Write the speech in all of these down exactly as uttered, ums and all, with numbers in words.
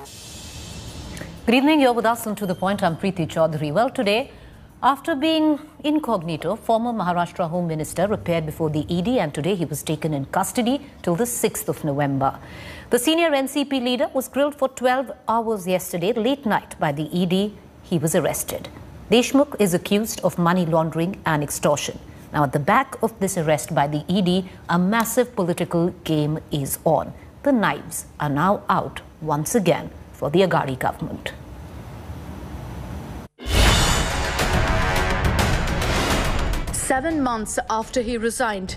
Good evening, you're with us on To The Point. I'm Preeti Chaudhary. Well, today, after being incognito, former Maharashtra Home Minister appeared before the E D and today he was taken in custody till the sixth of November. The senior N C P leader was grilled for twelve hours yesterday, late night, by the E D. He was arrested. Deshmukh is accused of money laundering and extortion. Now, at the back of this arrest by the E D, a massive political game is on. The knives are now out once again for the Aghadi government. Seven months after he resigned,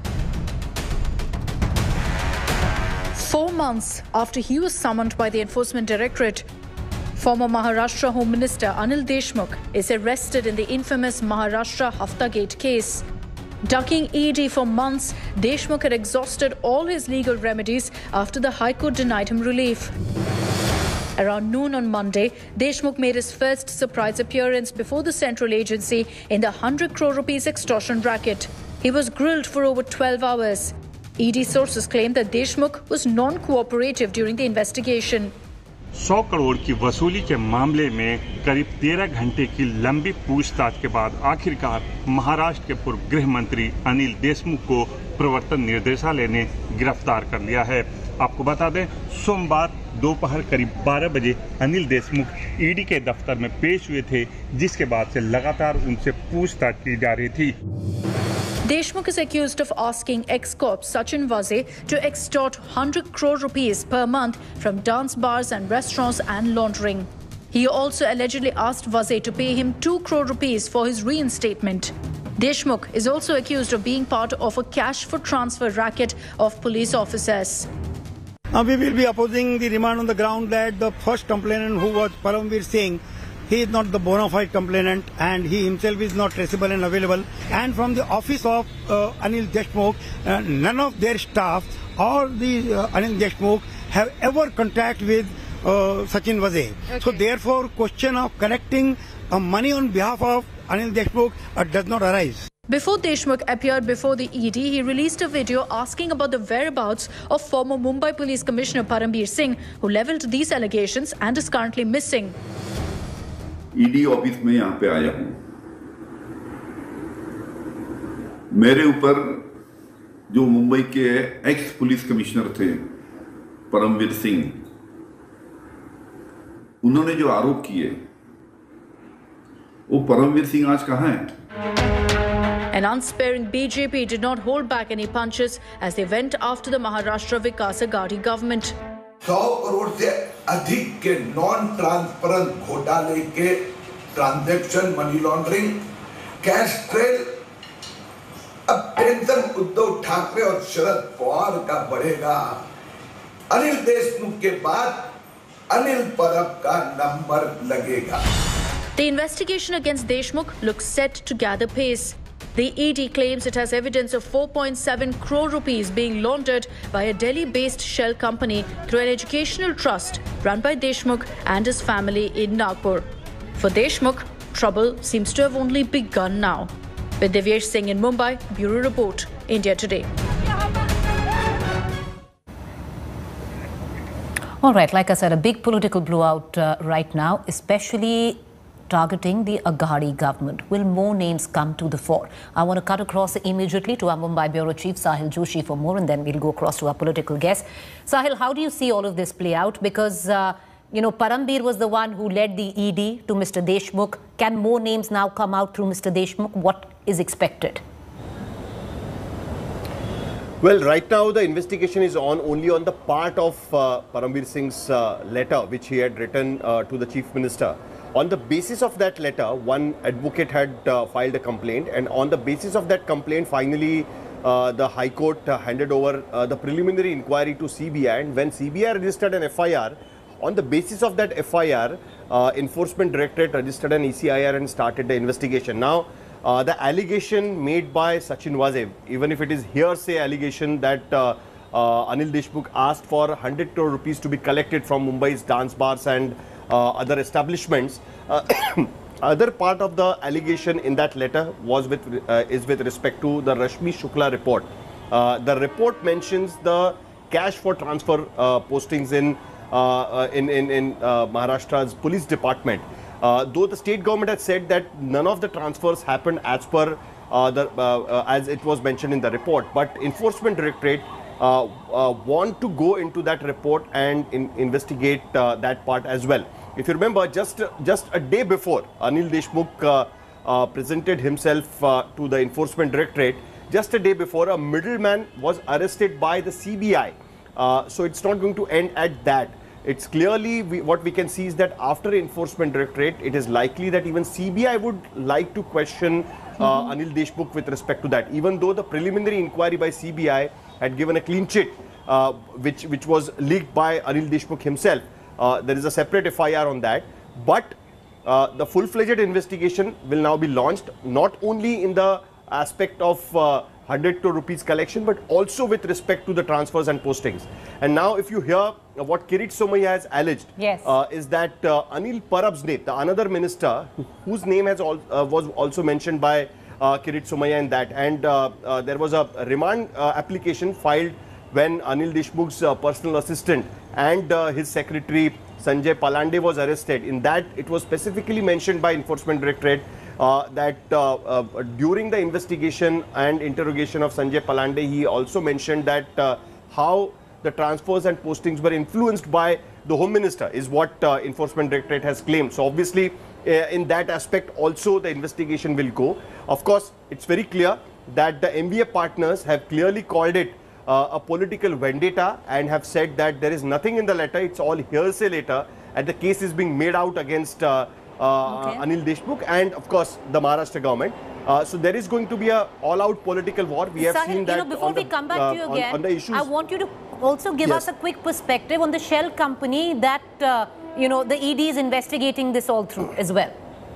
four months after he was summoned by the Enforcement Directorate, former Maharashtra Home Minister Anil Deshmukh is arrested in the infamous Maharashtra Haftagate case. Ducking E D for months, Deshmukh had exhausted all his legal remedies after the High Court denied him relief. Around noon on Monday, Deshmukh made his first surprise appearance before the central agency in the one hundred crore rupees extortion racket. He was grilled for over twelve hours. E D sources claim that Deshmukh was non-cooperative during the investigation. सौ करोड़ की वसूली के मामले में करीब तेरह घंटे की लंबी पूछताछ के बाद आखिरकार महाराष्ट्र के पूर्व गृह मंत्री अनिल देशमुख को प्रवर्तन निदेशालय ने गिरफ्तार कर लिया है। आपको बता दें, सोमवार दोपहर करीब बारह बजे अनिल देशमुख ईडी के दफ्तर में पेश हुए थे, जिसके बाद से लगातार उनसे पूछताछ की जा रही थी। Deshmukh is accused of asking ex-cop Sachin Waze to extort one hundred crore rupees per month from dance bars and restaurants and laundering. He also allegedly asked Waze to pay him two crore rupees for his reinstatement. Deshmukh is also accused of being part of a cash for transfer racket of police officers. Now we will be opposing the remand on the ground that the first complainant, who was Paramveer Singh, he is not the bona fide complainant and he himself is not traceable and available. And from the office of uh, Anil Deshmukh, uh, none of their staff or the uh, Anil Deshmukh have ever contact with uh, Sachin Waze. Okay. So therefore, question of collecting uh, money on behalf of Anil Deshmukh uh, does not arise. Before Deshmukh appeared before the E D, he released a video asking about the whereabouts of former Mumbai Police Commissioner Paramveer Singh, who levelled these allegations and is currently missing. ED office में यहाँ पे आया हूँ। मेरे ऊपर जो मुंबई के x police commissioner थे परमवीर सिंह, उन्होंने जो आरोप किए, वो परमवीर सिंह आज कहाँ है? An unsparing B J P did not hold back any punches as they went after the Maharashtra Vikas Aghadi government. सौ करोड़ से अधिक के नॉन ट्रांसपेरेंट घोटाले के transaction, money laundering, cash trail, अब टेंशन उद्धव ठाकरे और शरद पवार का बढ़ेगा। अनिल देशमुख के बाद अनिल परब का नंबर लगेगा। The investigation against Deshmukh looks set to gather pace. The E D claims it has evidence of four point seven crore rupees being laundered by a Delhi-based shell company through an educational trust run by Deshmukh and his family in Nagpur. For Deshmukh, trouble seems to have only begun now. With Divyesh Singh in Mumbai, Bureau Report, India Today. All right, like I said, a big political blowout uh, right now, especially targeting the Aghadi government. Will more names come to the fore? I want to cut across immediately to our Mumbai Bureau Chief Sahil Joshi for more, and then we'll go across to our political guest. Sahil, how do you see all of this play out? Because, uh, you know, Paramveer was the one who led the E D to Mister Deshmukh. Can more names now come out through Mister Deshmukh? What is expected? Well, right now the investigation is on only on the part of uh, Paramveer Singh's uh, letter which he had written uh, to the Chief Minister. On the basis of that letter, one advocate had uh, filed a complaint, and on the basis of that complaint, finally uh, the High Court uh, handed over uh, the preliminary inquiry to C B I, and when C B I registered an F I R, on the basis of that F I R, uh, Enforcement Directorate registered an E C I R and started the investigation. Now, uh, the allegation made by Sachin Waze, even if it is hearsay allegation that uh, uh, Anil Deshmukh asked for one hundred crore rupees to be collected from Mumbai's dance bars and uh, other establishments. Uh, other part of the allegation in that letter was with uh, is with respect to the Rashmi Shukla report. Uh, the report mentions the cash for transfer uh, postings in uh, in, in, in uh, Maharashtra's police department. Uh, though the state government has said that none of the transfers happened as per uh, the uh, uh, as it was mentioned in the report, but Enforcement Directorate uh, uh, want to go into that report and in, investigate uh, that part as well. If you remember, just just a day before Anil Deshmukh uh, uh, presented himself uh, to the Enforcement Directorate, just a day before, a middleman was arrested by the C B I. Uh, so it's not going to end at that. It's clearly, we, what we can see is that after Enforcement Directorate, it is likely that even C B I would like to question uh, mm-hmm. Anil Deshmukh with respect to that. Even though the preliminary inquiry by C B I had given a clean chit, uh, which, which was leaked by Anil Deshmukh himself. Uh, there is a separate F I R on that. But uh, the full-fledged investigation will now be launched, not only in the aspect of uh, one hundred crore rupees collection, but also with respect to the transfers and postings. And now if you hear uh, what Kirit Somaiya has alleged, yes. uh, is that uh, Anil Parabsne, the another minister whose name has al uh, was also mentioned by uh, Kirit Somaiya in that, and uh, uh, there was a remand uh, application filed when Anil Deshmukh's uh, personal assistant and uh, his secretary Sanjay Palande was arrested. In that, it was specifically mentioned by Enforcement Directorate Uh, that uh, uh, during the investigation and interrogation of Sanjay Palande, he also mentioned that uh, how the transfers and postings were influenced by the Home Minister is what uh, Enforcement Directorate has claimed. So obviously, uh, in that aspect also the investigation will go. Of course, it's very clear that the M B A partners have clearly called it uh, a political vendetta and have said that there is nothing in the letter, it's all hearsay letter, and the case is being made out against uh, Uh, okay. Anil Deshmukh and of course the Maharashtra government. Uh, so there is going to be a all-out political war. We have Sahil, seen that. You know, before we the, come back uh, to you on, again, on the issues, I want you to also give yes. us a quick perspective on the shell company that uh, you know the E D is investigating this all through as well.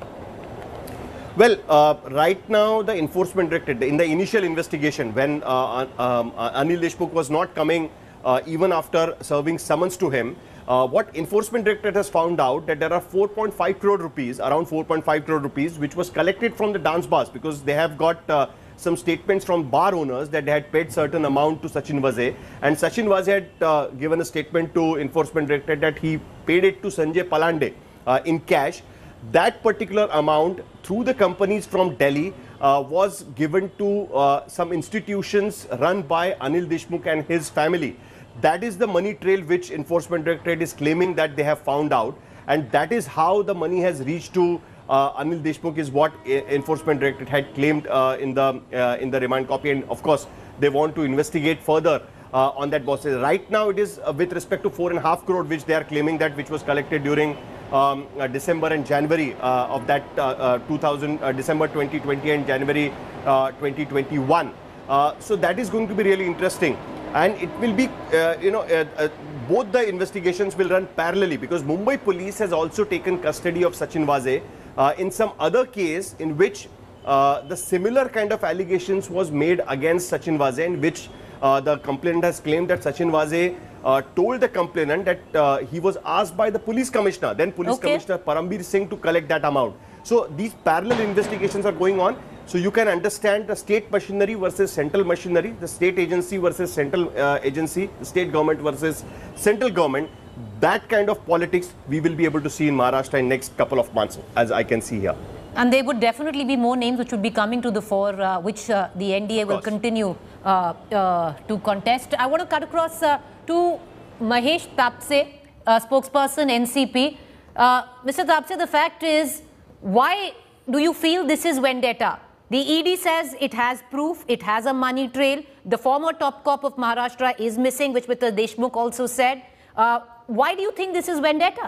Well, uh, right now the Enforcement Directorate, in the initial investigation, when uh, um, uh, Anil Deshmukh was not coming uh, even after serving summons to him, Uh, what Enforcement Directorate has found out that there are four point five crore rupees, around four point five crore rupees, which was collected from the dance bars, because they have got uh, some statements from bar owners that they had paid certain amount to Sachin Vaze, and Sachin Vaze had uh, given a statement to Enforcement Directorate that he paid it to Sanjay Palande uh, in cash. That particular amount through the companies from Delhi uh, was given to uh, some institutions run by Anil Deshmukh and his family. That is the money trail which Enforcement Directorate is claiming that they have found out, and that is how the money has reached to uh, Anil Deshmukh, is what Enforcement Directorate had claimed uh, in the uh, in the remand copy. And of course, they want to investigate further uh, on that basis. Right now, it is uh, with respect to four and a half crore, which they are claiming that which was collected during um, uh, December and January uh, of that uh, uh, two thousand uh, December twenty twenty and January uh, twenty twenty-one. Uh, so that is going to be really interesting. And it will be, uh, you know, uh, uh, both the investigations will run parallelly, because Mumbai police has also taken custody of Sachin Vaze uh, in some other case in which uh, the similar kind of allegations was made against Sachin Vaze, in which uh, the complainant has claimed that Sachin Vaze uh, told the complainant that uh, he was asked by the police commissioner, then police okay. commissioner Parambir Singh, to collect that amount. So these parallel investigations are going on. So you can understand the state machinery versus central machinery, the state agency versus central uh, agency, the state government versus central government. That kind of politics we will be able to see in Maharashtra in next couple of months, as I can see here. And there would definitely be more names which would be coming to the fore, uh, which uh, the N D A will continue uh, uh, to contest. I want to cut across uh, to Mahesh Tapse, uh, spokesperson N C P. Uh, Mister Tapse, the fact is, why do you feel this is vendetta? The E D says it has proof, it has a money trail. The former top cop of Maharashtra is missing, which Mister Deshmukh also said. Uh, why do you think this is vendetta?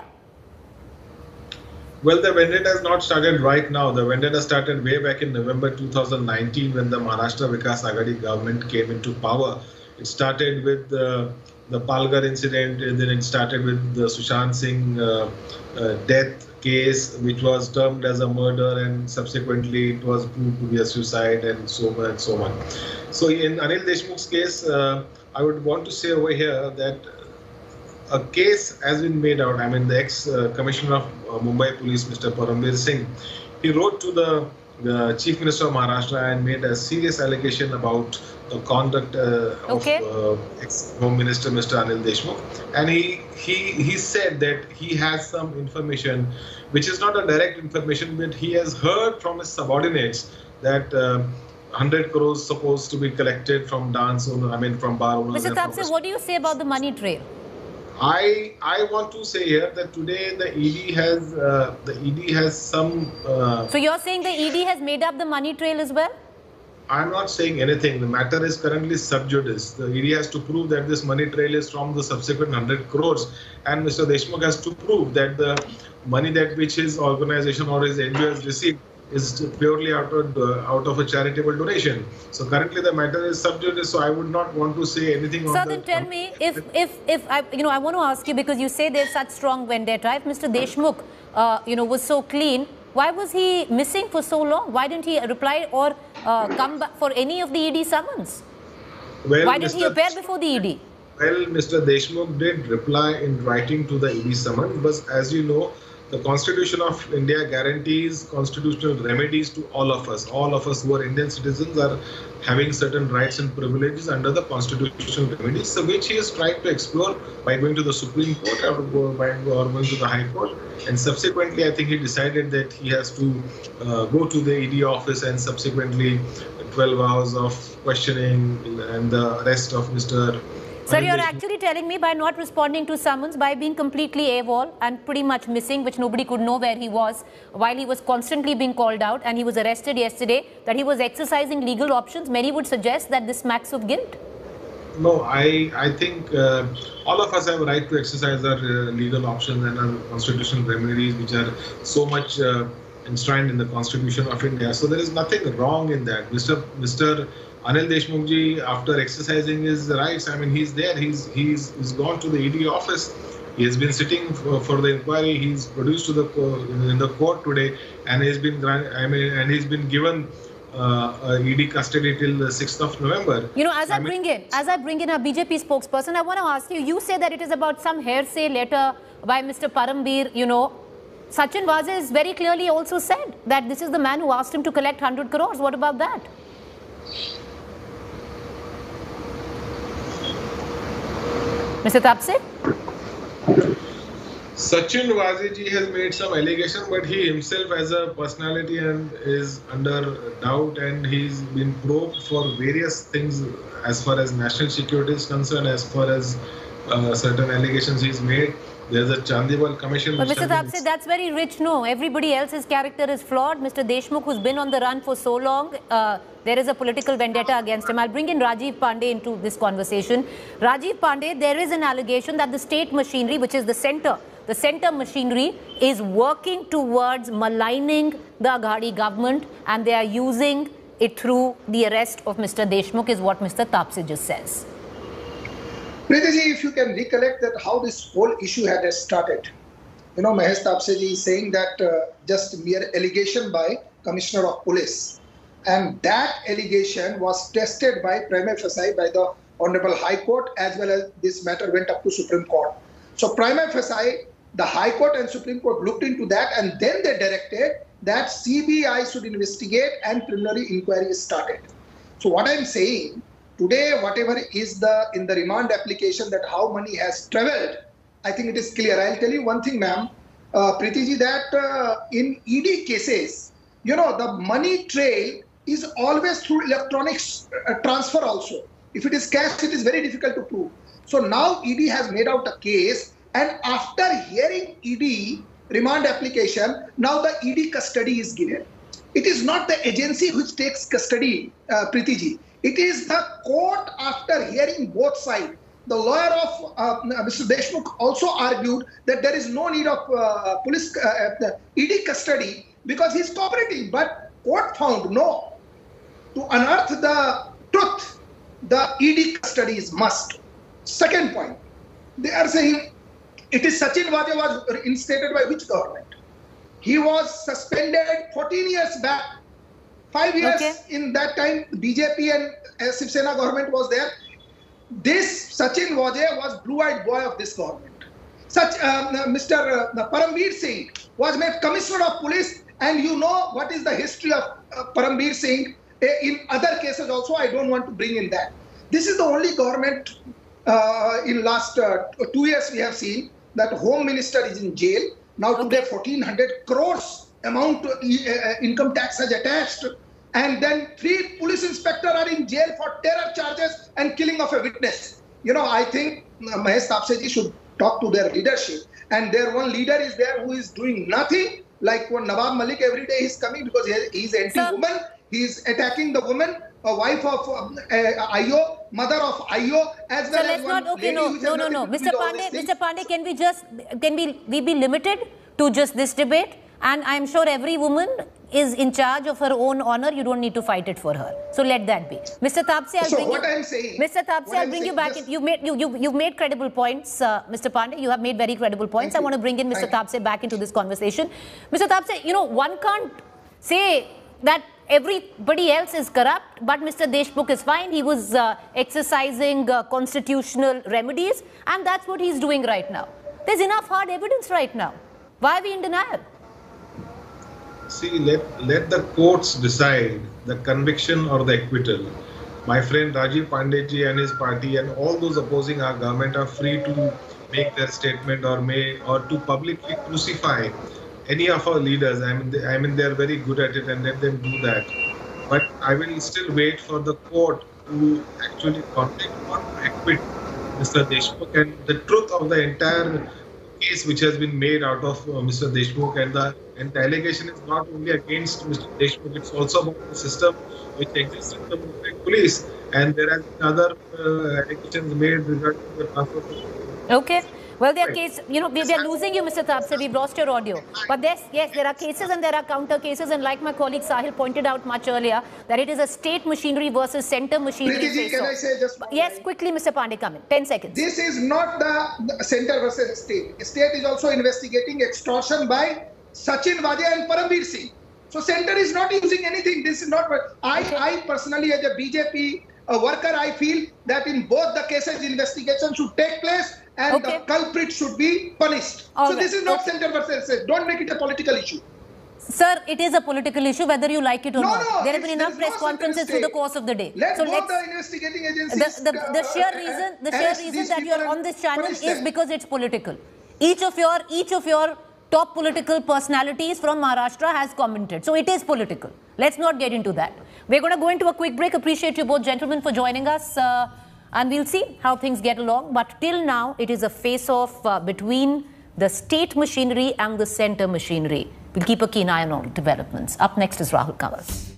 Well, the vendetta has not started right now. The vendetta started way back in November two thousand nineteen, when the Maharashtra Vikas Aghadi government came into power. It started with the, the Palghar incident, and then it started with the Sushant Singh uh, uh, death case, which was termed as a murder, and subsequently it was proved to be a suicide, and so on and so on. So in Anil Deshmukh's case, uh, I would want to say over here that a case has been made out. I mean, the ex-commissioner uh, of uh, Mumbai Police, Mister Parambir Singh, he wrote to the the Chief Minister of Maharashtra and made a serious allegation about the conduct uh, okay. of uh, ex-Home Minister Mister Anil Deshmukh, and he he he said that he has some information, which is not a direct information, but he has heard from his subordinates that uh, one hundred crores supposed to be collected from dance owner, I mean from bar owners. Mister Taapsee, what do you say about the money trail? I I want to say here that today the E D has uh, the E D has some. Uh, so you're saying the E D has made up the money trail as well? I'm not saying anything. The matter is currently sub judice. The E D has to prove that this money trail is from the subsequent one hundred crores, and Mister Deshmukh has to prove that the money that which his organization or his N G O has received is purely out of uh, out of a charitable donation. So currently the matter is sub judice. So I would not want to say anything. Sir, on then the, tell me if if if I you know I want to ask you, because you say there's such strong vendetta. If Mister Deshmukh uh, you know was so clean, why was he missing for so long? Why didn't he reply or uh, come back for any of the E D summons? Well, why did Mister he appear before the E D? Well, Mister Deshmukh did reply in writing to the E D summons, but as you know, the Constitution of India guarantees constitutional remedies to all of us. All of us who are Indian citizens are having certain rights and privileges under the constitutional remedies, so which he has tried to explore by going to the Supreme Court or, by, or going to the High Court. And subsequently, I think he decided that he has to uh, go to the E D office, and subsequently twelve hours of questioning and the arrest of Mister Sir, you're actually telling me by not responding to summons, by being completely AWOL and pretty much missing, which nobody could know where he was, while he was constantly being called out and he was arrested yesterday, that he was exercising legal options. Many would suggest that this smacks of guilt. No, I, I think uh, all of us have a right to exercise our uh, legal options and our constitutional remedies, which are so much uh, enshrined in the Constitution of India. So there is nothing wrong in that. Mister Mister Anil Deshmukh ji, after exercising his rights, I mean, he's there. He's he's he's gone to the E D office. He has been sitting for, for the inquiry. He's produced to the in the court today, and he's been I mean, and he's been given uh, E D custody till the sixth of November. You know, as I, I mean, bring in as I bring in a B J P spokesperson, I want to ask you. You say that it is about some hearsay letter by Mister Parambir. You know, Sachin Waze has very clearly also said that this is the man who asked him to collect one hundred crores. What about that? Mister Taapsee? Sachin Waze ji has made some allegation, but he himself as a personality and is under doubt, and he's been probed for various things as far as national security is concerned, as far as uh, certain allegations he's made. There's a Chandiwal commission. But Mister Taapsee, that's very rich. No, everybody else's character is flawed. Mister Deshmukh, who's been on the run for so long, uh, there is a political vendetta against him. I'll bring in Rajiv Pandey into this conversation. Rajiv Pandey, there is an allegation that the state machinery, which is the center, the center machinery is working towards maligning the Aghadi government, and they are using it through the arrest of Mister Deshmukh, is what Mister Taapsee just says. Preeti, if you can recollect that how this whole issue had started. You know, Mahesh Taapsee ji is saying that uh, just mere allegation by Commissioner of Police. And that allegation was tested by prima facie by the Honorable High Court, as well as this matter went up to Supreme Court. So prima facie, the High Court and Supreme Court looked into that, and then they directed that C B I should investigate and preliminary inquiry is started. So what I'm saying, today, whatever is the in the remand application that how money has traveled, I think it is clear. I'll tell you one thing, ma'am, uh, Preeti ji, that uh, in E D cases, you know, the money trail is always through electronic uh, transfer also. If it is cash, it is very difficult to prove. So now E D has made out a case, and after hearing E D remand application, now the E D custody is given. It is not the agency which takes custody, uh, Preeti ji. It is the court, after hearing both sides. The lawyer of uh, Mister Deshmukh also argued that there is no need of uh, police uh, E D custody because he is cooperating. But court found no. To unearth the truth, the E D custody is must. Second point, they are saying it is Sachin Waze was instated by which government? He was suspended fourteen years back. Five years okay. In that time, B J P and uh, Shiv Sena government was there. This Sachin Waze was blue-eyed boy of this government. Such um, Mister Uh, Parambir Singh was made Commissioner of Police And you know what is the history of uh, Parambir Singh uh, in other cases also. I don't want to bring in that. This is the only government uh, in last uh, two years we have seen that Home Minister is in jail. Now okay. today fourteen hundred crores amount to, uh, income tax has attached. And then three police inspectors are in jail for terror charges and killing of a witness. You know, I think uh, Mahesh Taapseji should talk to their leadership. And their one leader is there who is doing nothing. Like when Nawab Malik every day is coming because he is anti-woman. He is attacking the woman, a wife of um, uh, Ayo, mother of Ayo, as well so as let's one not, okay, lady no, who no, no, no. Mister Pandey, Mister Pandey, can we just, can we, we be limited to just this debate? And I'm sure every woman is in charge of her own honor. You don't need to fight it for her. So let that be. Mister Taapse, I'll so bring what you, I'm saying, Mister Taapse, I'll bring you back. In, you made you you you've made credible points, uh, Mister Pandey. You have made very credible points. I want to bring in Mister Taapse back into this conversation. Mister Taapse, you know, one can't say that everybody else is corrupt, but Mister Deshmukh is fine. He was uh, exercising uh, constitutional remedies, and that's what he's doing right now. There's enough hard evidence right now. Why are we in denial? See, let, let the courts decide the conviction or the acquittal. My friend Rajiv Pandeyji and his party and all those opposing our government are free to make their statement or may or to publicly crucify any of our leaders. I mean, they, I mean, they're very good at it, and let them do that. But I will still wait for the court to actually convict or acquit Mister Deshmukh, and the truth of the entire case which has been made out of uh, Mister Deshmukh, and the and the allegation is not only against Mister Deshmukh, it's also about the system which exists in the Mumbai police, and there have been other uh, allegations made regarding the transfer. Okay. Well, there are cases, you know, we, we are losing you, Mister Taapse. We've lost your audio. But there's, yes, there are cases and there are counter cases. And like my colleague Sahil pointed out much earlier, that it is a state machinery versus center machinery. Preeti, can I say just one Yes, line? quickly, Mister Pandey, come in. ten seconds. This is not the center versus state. State is also investigating extortion by Sachin Wadia and Parambir Singh. So center is not using anything. This is not what I, I personally, as a B J P uh, worker, I feel that in both the cases, investigation should take place and Okay. the culprit should be punished. All so right. this is not Okay. center versus state. Don't make it a political issue. Sir, it is a political issue, whether you like it or No, not. no, there have been it's- enough there's press no conferences center through the state. course of the day. Let so both let's, the investigating the, agencies. the, the uh, sheer uh, reason, the sheer arrest reason these that you are people on this channel punish is them. because it's political. Each of your, each of your top political personalities from Maharashtra has commented. So it is political. Let's not get into that. We're going to go into a quick break. Appreciate you both gentlemen for joining us. Uh, and we'll see how things get along. But till now, it is a face-off uh, between the state machinery and the center machinery. We'll keep a keen eye on all developments. Up next is Rahul Kanwar.